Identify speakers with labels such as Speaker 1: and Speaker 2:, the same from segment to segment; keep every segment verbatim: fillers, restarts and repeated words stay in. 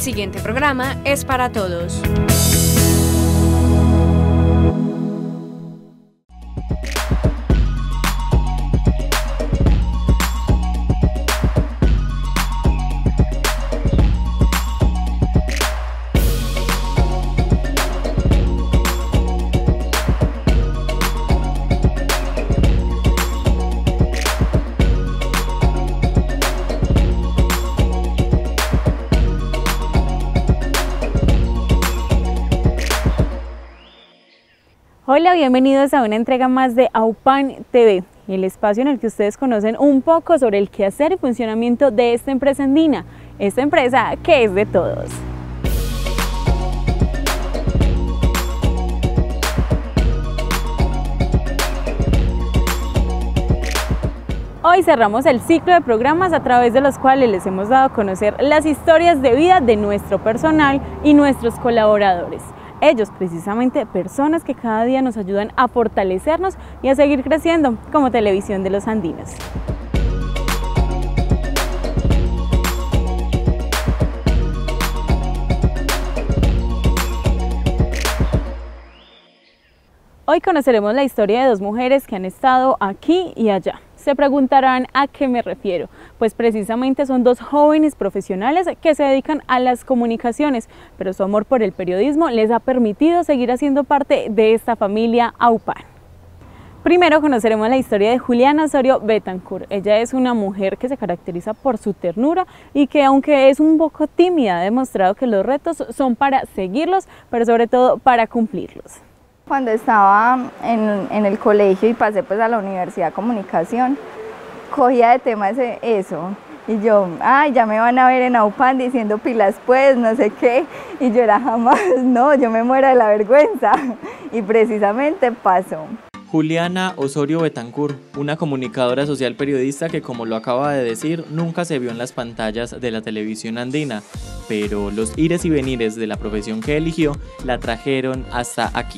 Speaker 1: siguiente programa es para todos.
Speaker 2: Hola, bienvenidos a una entrega más de AUPAN T V, el espacio en el que ustedes conocen un poco sobre el quehacer y funcionamiento de esta empresa andina, esta empresa que es de todos. Hoy cerramos el ciclo de programas a través de los cuales les hemos dado a conocer las historias de vida de nuestro personal y nuestros colaboradores. Ellos, precisamente, personas que cada día nos ayudan a fortalecernos y a seguir creciendo como Televisión de los Andinos. Hoy conoceremos la historia de dos mujeres que han estado aquí y allá. Se preguntarán a qué me refiero, pues precisamente son dos jóvenes profesionales que se dedican a las comunicaciones, pero su amor por el periodismo les ha permitido seguir haciendo parte de esta familia AUPAN. Primero conoceremos la historia de Juliana Osorio Betancourt. Ella es una mujer que se caracteriza por su ternura y que, aunque es un poco tímida, ha demostrado que los retos son para seguirlos, pero sobre todo para cumplirlos.
Speaker 3: Cuando estaba en, en el colegio y pasé pues a la universidad de comunicación, cogía de tema ese, eso, y yo, ay, ya me van a ver en AUPAN diciendo pilas pues, no sé qué, y yo era jamás, no, yo me muero de la vergüenza, y precisamente pasó.
Speaker 4: Juliana Osorio Betancourt, una comunicadora social periodista que, como lo acaba de decir, nunca se vio en las pantallas de la televisión andina, pero los ires y venires de la profesión que eligió la trajeron hasta aquí.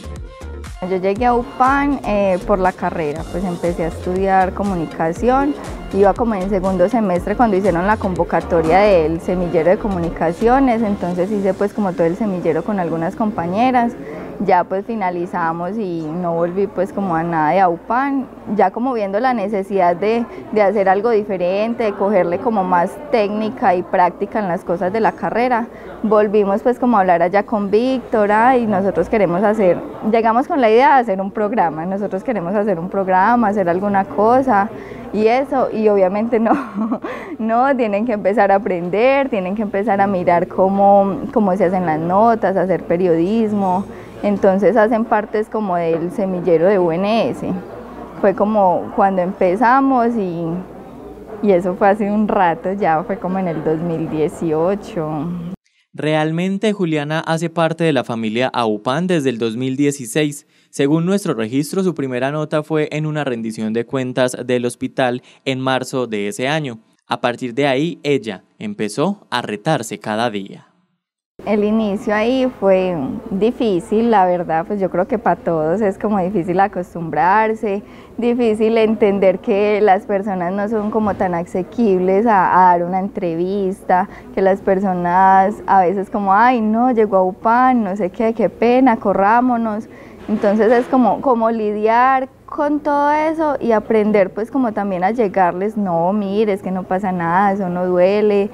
Speaker 3: Yo llegué a AUPAN eh, por la carrera, pues empecé a estudiar comunicación, iba como en segundo semestre cuando hicieron la convocatoria del semillero de comunicaciones, entonces hice pues como todo el semillero con algunas compañeras, ya pues finalizamos y no volví pues como a nada de AUPAN, ya como viendo la necesidad de, de hacer algo diferente, de cogerle como más técnica y práctica en las cosas de la carrera, volvimos pues como a hablar allá con Víctor y nosotros queremos hacer, llegamos con la idea de hacer un programa, nosotros queremos hacer un programa, hacer alguna cosa y eso, y obviamente no, no, tienen que empezar a aprender, tienen que empezar a mirar cómo, cómo se hacen las notas, hacer periodismo. Entonces hacen partes como del semillero de U N S. Fue como cuando empezamos y, y eso fue hace un rato, ya fue como en el dos mil dieciocho.
Speaker 4: Realmente Juliana hace parte de la familia AUPAN desde el dos mil dieciséis. Según nuestro registro, su primera nota fue en una rendición de cuentas del hospital en marzo de ese año. A partir de ahí, ella empezó a retarse cada día.
Speaker 3: El inicio ahí fue difícil, la verdad, pues yo creo que para todos es como difícil acostumbrarse, difícil entender que las personas no son como tan asequibles a, a dar una entrevista, que las personas a veces como, ay no, llegó a AUPAN, no sé qué, qué pena, corrámonos. Entonces es como, como lidiar con todo eso y aprender pues como también a llegarles, no, mire, es que no pasa nada, eso no duele,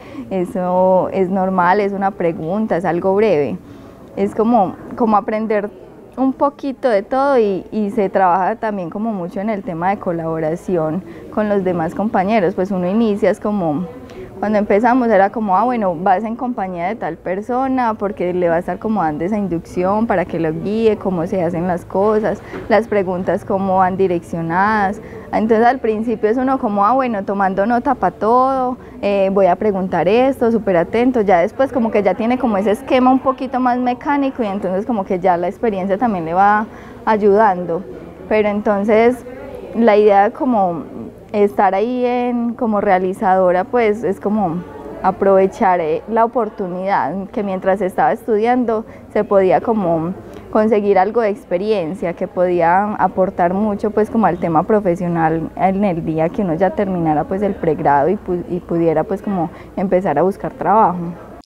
Speaker 3: eso es normal, es una pregunta, es algo breve. Es como, como aprender un poquito de todo y, y se trabaja también como mucho en el tema de colaboración con los demás compañeros, pues uno inicia es como... Cuando empezamos era como, ah, bueno, vas en compañía de tal persona porque le va a estar como dando esa inducción para que lo guíe, cómo se hacen las cosas, las preguntas cómo van direccionadas. Entonces al principio es uno como, ah, bueno, tomando nota para todo, eh, voy a preguntar esto, súper atento. Ya después como que ya tiene como ese esquema un poquito más mecánico y entonces como que ya la experiencia también le va ayudando. Pero entonces la idea como... estar ahí en, como realizadora, pues es como aprovechar la oportunidad que mientras estaba estudiando se podía como conseguir algo de experiencia que podía aportar mucho pues como al tema profesional en el día que uno ya terminara pues el pregrado y, pu y pudiera pues como empezar a buscar trabajo.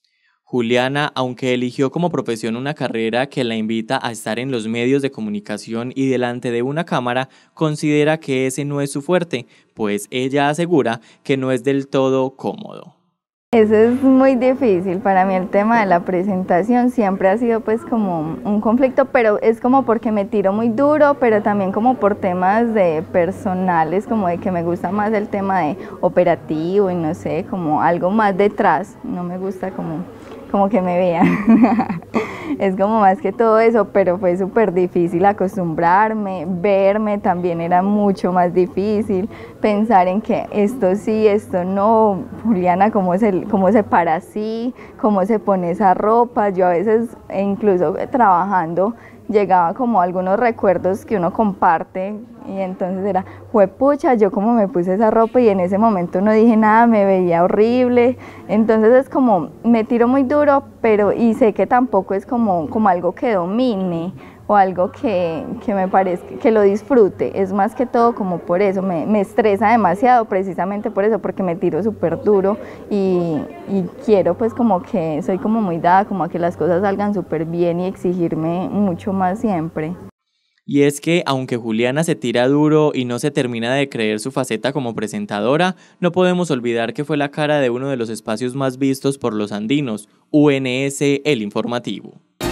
Speaker 4: Juliana, aunque eligió como profesión una carrera que la invita a estar en los medios de comunicación y delante de una cámara, considera que ese no es su fuerte, pues ella asegura que no es del todo cómodo.
Speaker 3: Eso es muy difícil, para mí el tema de la presentación siempre ha sido pues como un conflicto, pero es como porque me tiro muy duro, pero también como por temas de personales, como de que me gusta más el tema de operativo y no sé, como algo más detrás, no me gusta como, como que me vean, es como más que todo eso, pero fue súper difícil acostumbrarme, verme también era mucho más difícil, pensar en que esto sí, esto no, Juliana, ¿cómo se, cómo se para así? ¿Cómo se pone esa ropa? Yo a veces, incluso trabajando, llegaba como algunos recuerdos que uno comparte y entonces era, juepucha, yo como me puse esa ropa y en ese momento no dije nada, me veía horrible, entonces es como, me tiro muy duro, pero y sé que tampoco es como, como algo que domine o algo que, que me parezca, que lo disfrute, es más que todo como por eso, me, me estresa demasiado precisamente por eso, porque me tiro súper duro y, y quiero pues como que, soy como muy dada como a que las cosas salgan súper bien y exigirme mucho más siempre.
Speaker 4: Y es que, aunque Juliana se tira duro y no se termina de creer su faceta como presentadora, no podemos olvidar que fue la cara de uno de los espacios más vistos por los andinos, U N S El Informativo.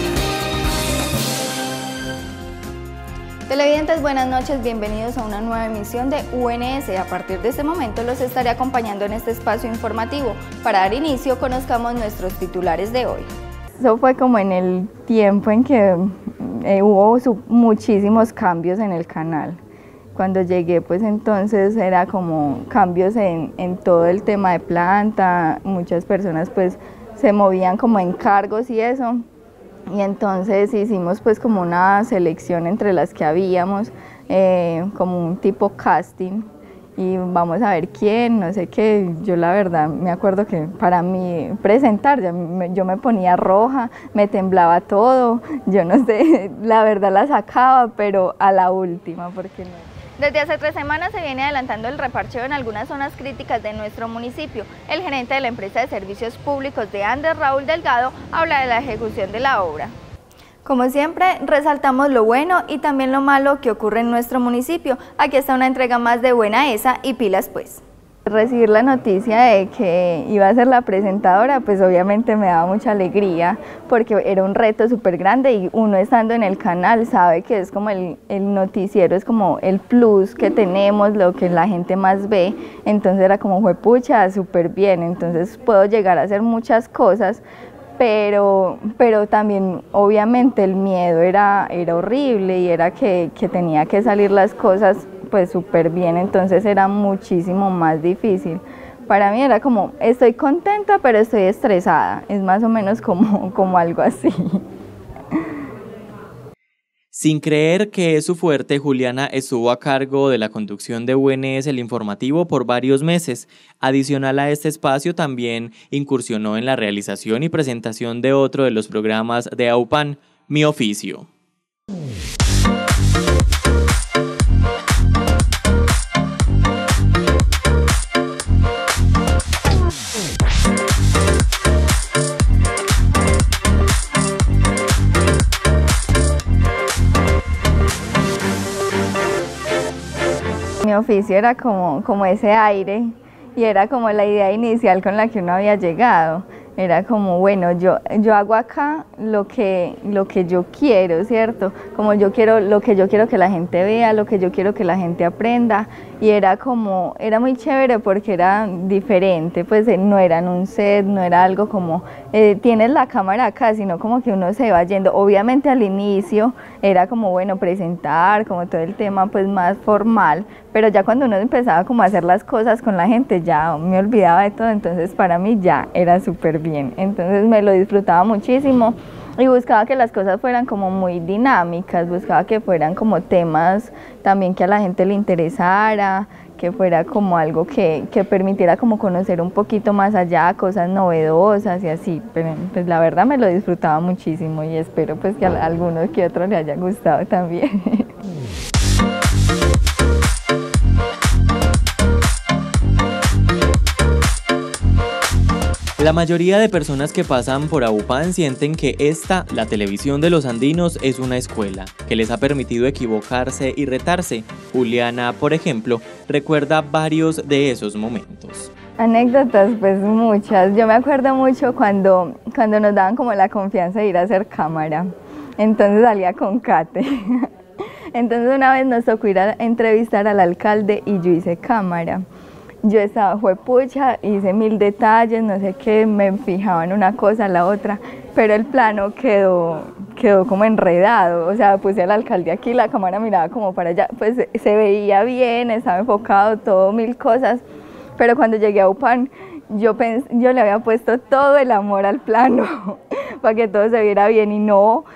Speaker 3: Televidentes, buenas noches, bienvenidos a una nueva emisión de U N S. A partir de este momento los estaré acompañando en este espacio informativo. Para dar inicio, conozcamos nuestros titulares de hoy. Eso fue como en el tiempo en que eh, hubo su, muchísimos cambios en el canal. Cuando llegué, pues entonces era como cambios en, en todo el tema de planta, muchas personas pues se movían como en cargos y eso. Y entonces hicimos pues como una selección entre las que habíamos, eh, como un tipo casting, y vamos a ver quién, no sé qué. Yo la verdad me acuerdo que para mí presentar, yo me, yo me ponía roja, me temblaba todo, yo no sé, la verdad la sacaba, pero a la última, porque no. Desde hace tres semanas se viene adelantando el reparcheo en algunas zonas críticas de nuestro municipio. El gerente de la empresa de servicios públicos de Andes, Raúl Delgado, habla de la ejecución de la obra. Como siempre, resaltamos lo bueno y también lo malo que ocurre en nuestro municipio. Aquí está una entrega más de Buena Esa y pilas pues. Recibir la noticia de que iba a ser la presentadora, pues obviamente me daba mucha alegría, porque era un reto súper grande y uno estando en el canal sabe que es como el, el noticiero, es como el plus que tenemos, lo que la gente más ve, entonces era como juepucha, súper bien, entonces puedo llegar a hacer muchas cosas, pero, pero también obviamente el miedo era, era horrible y era que, que tenía que salir las cosas pues súper bien, entonces era muchísimo más difícil. Para mí era como, estoy contenta pero estoy estresada, es más o menos como, como algo así.
Speaker 4: Sin creer que es su fuerte, Juliana estuvo a cargo de la conducción de U N S El Informativo por varios meses. Adicional a este espacio, también incursionó en la realización y presentación de otro de los programas de AUPAN, Mi Oficio.
Speaker 3: Mi oficio era como, como ese aire y era como la idea inicial con la que uno había llegado. Era como, bueno, yo, yo hago acá lo que, lo que yo quiero, ¿cierto? Como yo quiero, lo que yo quiero que la gente vea, lo que yo quiero que la gente aprenda. Y era como, era muy chévere porque era diferente, pues no era en un set, no era algo como, eh, tienes la cámara acá, sino como que uno se va yendo. Obviamente al inicio era como, bueno, presentar, como todo el tema pues más formal, pero ya cuando uno empezaba como a hacer las cosas con la gente, ya me olvidaba de todo, entonces para mí ya era súper bien, entonces me lo disfrutaba muchísimo y buscaba que las cosas fueran como muy dinámicas, buscaba que fueran como temas también que a la gente le interesara, que fuera como algo que, que permitiera como conocer un poquito más allá, cosas novedosas y así, pero pues la verdad me lo disfrutaba muchísimo y espero pues que a alguno que otro le haya gustado también.
Speaker 4: La mayoría de personas que pasan por AUPAN sienten que esta, la televisión de los andinos, es una escuela, que les ha permitido equivocarse y retarse. Juliana, por ejemplo, recuerda varios de esos momentos.
Speaker 3: Anécdotas, pues muchas. Yo me acuerdo mucho cuando, cuando nos daban como la confianza de ir a hacer cámara. Entonces salía con Kate. Entonces una vez nos tocó ir a entrevistar al alcalde y yo hice cámara. Yo estaba, fue pucha, hice mil detalles, no sé qué, me fijaba en una cosa, la otra, pero el plano quedó, quedó como enredado, o sea, puse al alcalde aquí, la cámara miraba como para allá, pues se veía bien, estaba enfocado, todo, mil cosas, pero cuando llegué a UPAN, yo, pensé, yo le había puesto todo el amor al plano, para que todo se viera bien y no.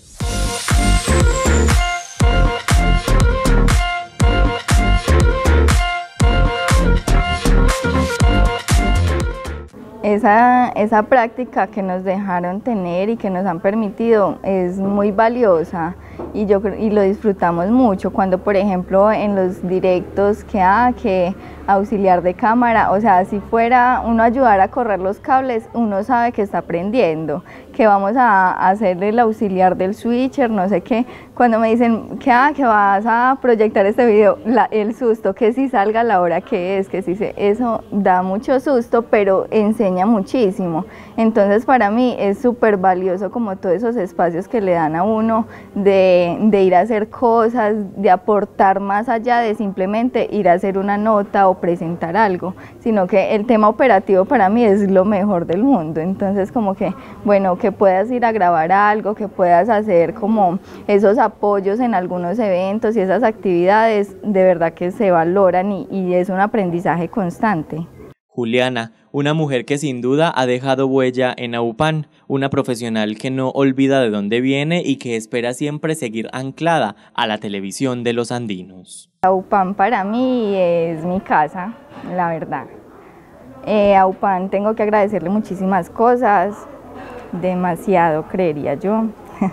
Speaker 3: Esa, esa práctica que nos dejaron tener y que nos han permitido es muy valiosa y, yo, y lo disfrutamos mucho cuando, por ejemplo, en los directos que, ah, que auxiliar de cámara, o sea, si fuera uno ayudar a correr los cables, uno sabe que está aprendiendo, que vamos a hacerle el auxiliar del switcher, no sé qué. Cuando me dicen que, ah, que vas a proyectar este video, la, el susto, que si salga a la hora que es, que si se, eso da mucho susto, pero enseña muchísimo. Entonces para mí es súper valioso como todos esos espacios que le dan a uno de, de ir a hacer cosas, de aportar más allá de simplemente ir a hacer una nota o presentar algo, sino que el tema operativo para mí es lo mejor del mundo. Entonces como que, bueno, que puedas ir a grabar algo, que puedas hacer como esos apoyos en algunos eventos y esas actividades, de verdad que se valoran y, y es un aprendizaje constante.
Speaker 4: Juliana, una mujer que sin duda ha dejado huella en AUPAN, una profesional que no olvida de dónde viene y que espera siempre seguir anclada a la televisión de los andinos.
Speaker 3: AUPAN para mí es mi casa, la verdad. Eh, a AUPAN tengo que agradecerle muchísimas cosas, demasiado creería yo.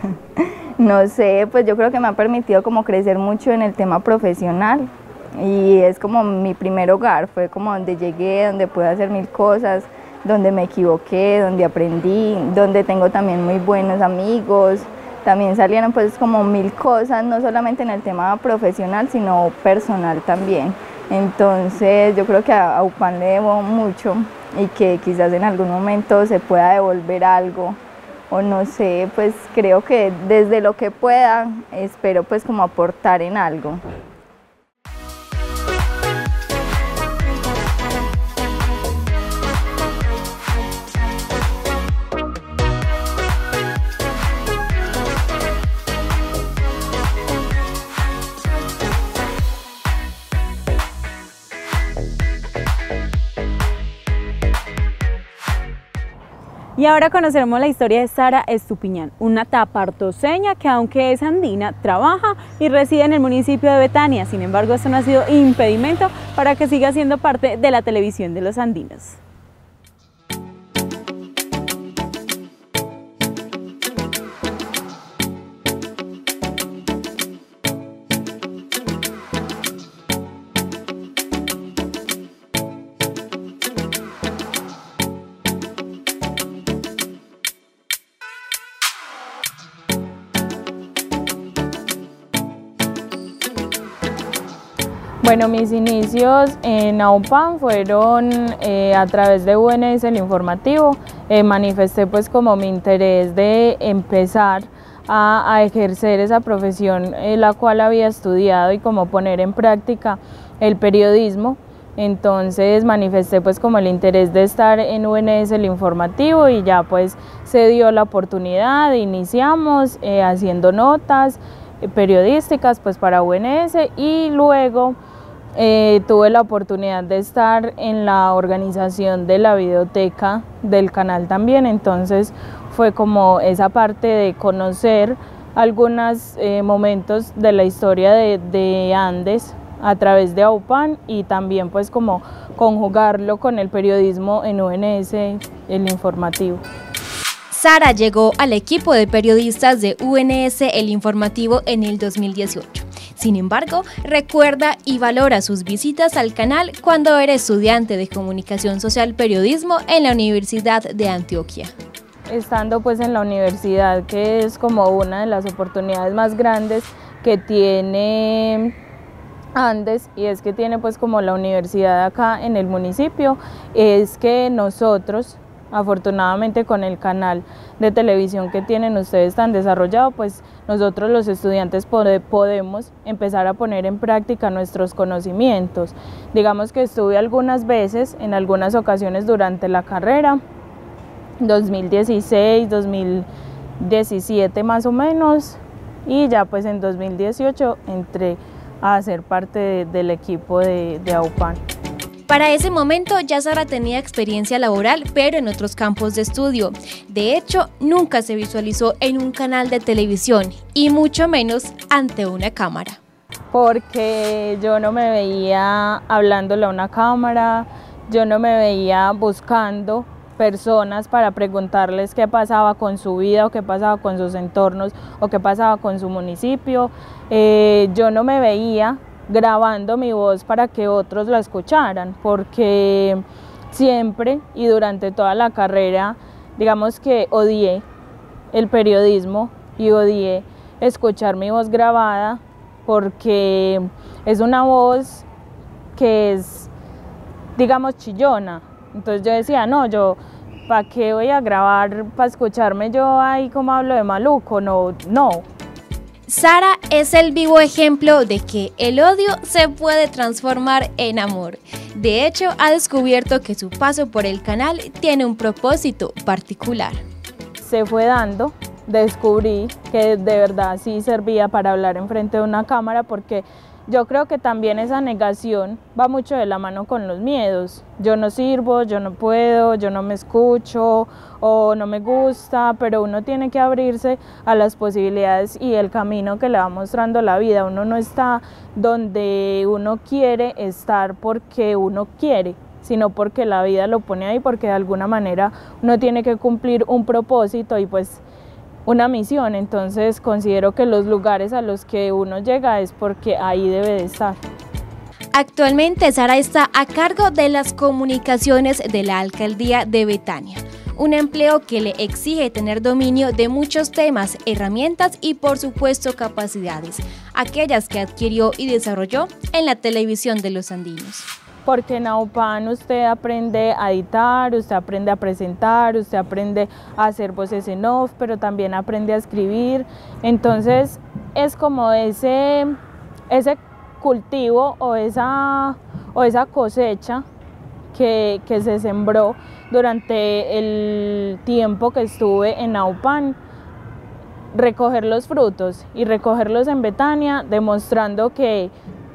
Speaker 3: No sé, pues yo creo que me ha permitido como crecer mucho en el tema profesional. Y es como mi primer hogar, fue como donde llegué, donde pude hacer mil cosas, donde me equivoqué, donde aprendí, donde tengo también muy buenos amigos. También salieron pues como mil cosas, no solamente en el tema profesional, sino personal también. Entonces yo creo que a AUPAN le debo mucho y que quizás en algún momento se pueda devolver algo. O no sé, pues creo que desde lo que pueda, espero pues como aportar en algo.
Speaker 2: Y ahora conoceremos la historia de Sara Estupiñán, una tapartoseña que aunque es andina, trabaja y reside en el municipio de Betania. Sin embargo, esto no ha sido impedimento para que siga siendo parte de la televisión de los andinos.
Speaker 5: Bueno, mis inicios en AUPAN fueron eh, a través de U N S, el informativo. Eh, manifesté pues como mi interés de empezar a, a ejercer esa profesión eh, la cual había estudiado y como poner en práctica el periodismo. Entonces manifesté pues como el interés de estar en U N S, el informativo, y ya pues se dio la oportunidad, iniciamos eh, haciendo notas eh, periodísticas pues para U N S y luego Eh, tuve la oportunidad de estar en la organización de la videoteca del canal también, entonces fue como esa parte de conocer algunos eh, momentos de la historia de, de Andes a través de AUPAN y también pues como conjugarlo con el periodismo en U N S, el informativo.
Speaker 1: Sara llegó al equipo de periodistas de U N S, el informativo, en el dos mil dieciocho.
Speaker 6: Sin embargo, recuerda y valora sus visitas al canal cuando era estudiante de Comunicación Social Periodismo en la Universidad de Antioquia.
Speaker 5: Estando pues en la universidad, que es como una de las oportunidades más grandes que tiene Andes, y es que tiene pues como la universidad acá en el municipio, es que nosotros, afortunadamente con el canal de televisión que tienen ustedes tan desarrollado, pues nosotros los estudiantes pode, podemos empezar a poner en práctica nuestros conocimientos. Digamos que estuve algunas veces, en algunas ocasiones durante la carrera, dos mil dieciséis, dos mil diecisiete más o menos, y ya pues en dos mil dieciocho entré a ser parte de, del equipo de, de AUPAN.
Speaker 6: Para ese momento ya Sara tenía experiencia laboral, pero en otros campos de estudio. De hecho, nunca se visualizó en un canal de televisión y mucho menos ante una cámara.
Speaker 5: Porque yo no me veía hablándole a una cámara, yo no me veía buscando personas para preguntarles qué pasaba con su vida o qué pasaba con sus entornos o qué pasaba con su municipio. Eh, yo no me veía grabando mi voz para que otros la escucharan, porque siempre y durante toda la carrera, digamos que odié el periodismo y odié escuchar mi voz grabada, porque es una voz que es, digamos, chillona. Entonces yo decía, no, yo, ¿para qué voy a grabar para escucharme yo ahí como hablo de maluco? No, no.
Speaker 6: Sara es el vivo ejemplo de que el odio se puede transformar en amor. De hecho, ha descubierto que su paso por el canal tiene un propósito particular.
Speaker 5: Se fue dando, descubrí que de verdad sí servía para hablar enfrente de una cámara, porque yo creo que también esa negación va mucho de la mano con los miedos. Yo no sirvo, yo no puedo, yo no me escucho o no me gusta, pero uno tiene que abrirse a las posibilidades y el camino que le va mostrando la vida. Uno no está donde uno quiere estar porque uno quiere, sino porque la vida lo pone ahí, porque de alguna manera uno tiene que cumplir un propósito y pues una misión. Entonces considero que los lugares a los que uno llega es porque ahí debe de estar.
Speaker 6: Actualmente Sara está a cargo de las comunicaciones de la Alcaldía de Betania, un empleo que le exige tener dominio de muchos temas, herramientas y por supuesto capacidades, aquellas que adquirió y desarrolló en la televisión de los andinos.
Speaker 5: Porque en AUPAN usted aprende a editar, usted aprende a presentar, usted aprende a hacer voces en off, pero también aprende a escribir. Entonces es como ese, ese cultivo o esa, o esa cosecha que, que se sembró durante el tiempo que estuve en AUPAN, recoger los frutos y recogerlos en Betania, demostrando que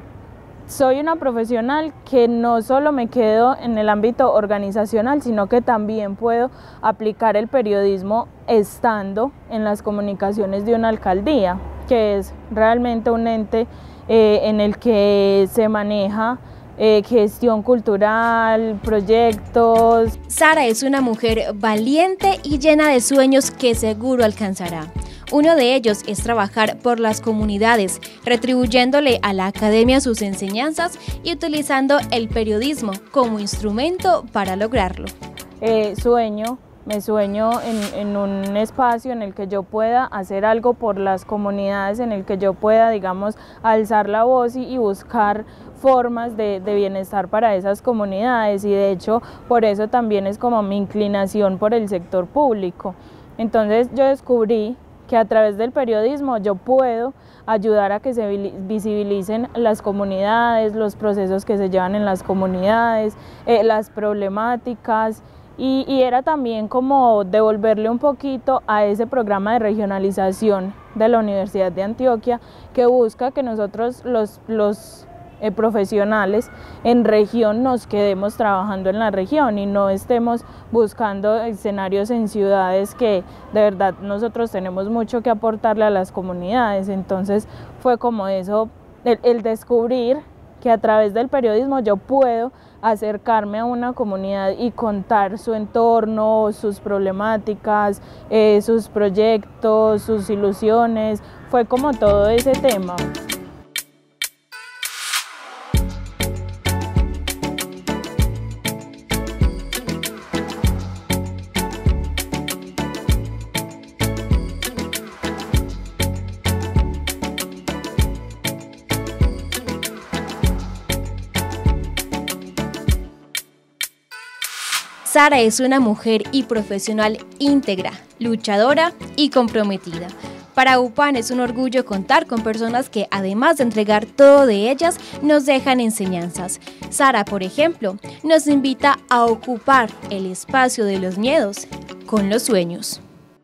Speaker 5: soy una profesional que no solo me quedo en el ámbito organizacional, sino que también puedo aplicar el periodismo estando en las comunicaciones de una alcaldía, que es realmente un ente eh, en el que se maneja eh, gestión cultural, proyectos.
Speaker 6: Sara es una mujer valiente y llena de sueños que seguro alcanzará. Uno de ellos es trabajar por las comunidades, retribuyéndole a la academia sus enseñanzas y utilizando el periodismo como instrumento para lograrlo.
Speaker 5: Eh, sueño, me sueño en, en un espacio en el que yo pueda hacer algo por las comunidades, en el que yo pueda, digamos, alzar la voz y, y buscar formas de, de bienestar para esas comunidades, y de hecho por eso también es como mi inclinación por el sector público. Entonces yo descubrí que a través del periodismo yo puedo ayudar a que se visibilicen las comunidades, los procesos que se llevan en las comunidades, eh, las problemáticas, y, y era también como devolverle un poquito a ese programa de regionalización de la Universidad de Antioquia, que busca que nosotros los, los eh, profesionales en región nos quedemos trabajando en la región y no estemos buscando escenarios en ciudades, que de verdad nosotros tenemos mucho que aportarle a las comunidades. Entonces fue como eso, el, el descubrir que a través del periodismo yo puedo acercarme a una comunidad y contar su entorno, sus problemáticas, eh, sus proyectos, sus ilusiones. Fue como todo ese tema.
Speaker 6: Sara es una mujer y profesional íntegra, luchadora y comprometida. Para UPAN es un orgullo contar con personas que, además de entregar todo de ellas, nos dejan enseñanzas. Sara, por ejemplo, nos invita a ocupar el espacio de los miedos con los sueños.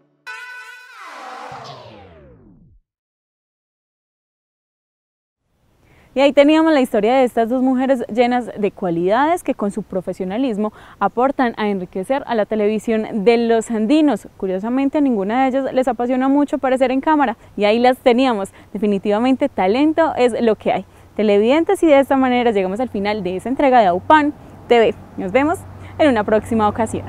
Speaker 2: Y ahí teníamos la historia de estas dos mujeres llenas de cualidades que con su profesionalismo aportan a enriquecer a la televisión de los andinos. Curiosamente a ninguna de ellas les apasiona mucho aparecer en cámara y ahí las teníamos. Definitivamente talento es lo que hay. Televidentes, y de esta manera llegamos al final de esa entrega de AUPAN T V. Nos vemos en una próxima ocasión.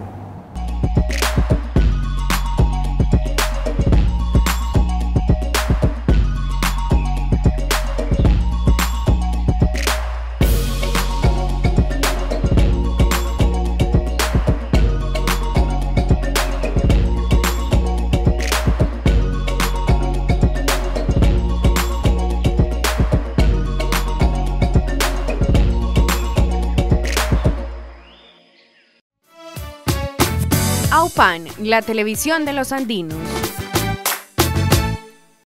Speaker 1: AUPAN, la televisión de los andinos.